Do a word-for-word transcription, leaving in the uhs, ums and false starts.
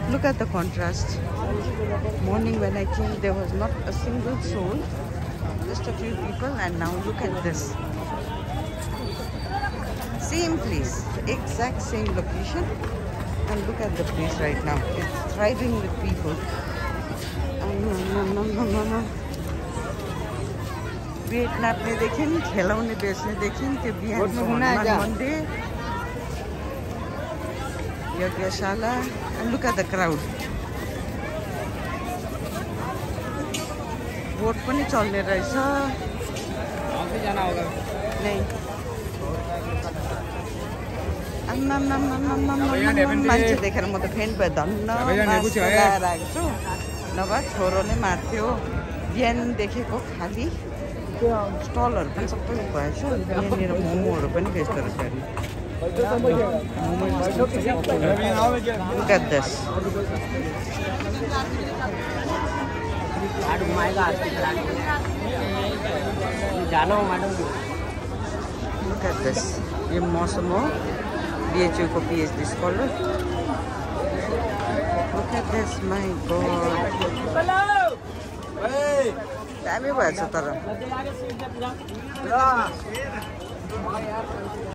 Look at the contrast. Morning when I came, there was not a single soul, just a few people, and now look at this. Same place, exact same location, and look at the place right now. It's thriving with people. पेट नाप्ने देखिन, खेलाउने बेच्ने देखिन, त्यो बिहानको हनुमान मन्दिर, यज्ञशाला, and look at the crowd. Boat पनि चल्ने रहेछ. नहीं. मान्छे देखेर म त फेन्ट भयो. धन्न लगाएर आएको छु. नभए छोरोले मार्थ्यो. बिहान देखेको खाली स्टलहरु पनि सबै भएछ. यहाँनिर मोमोहरु पनि बेच्दो रहेछ. Look at this. Look at this. ये मौसम हो. B H U को PhD scholar. Look at this, my God. दामी भएछ तर.